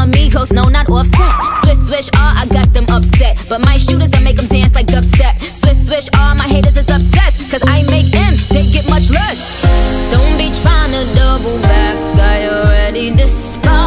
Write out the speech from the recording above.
amigos, no, not Offset. Swish, swish, I got them upset. But my shooters, I make them dance like dubstep. Swish, swish, my haters is obsessed. Cause I make M's, they get much less. Don't be trying to double back, I already despise.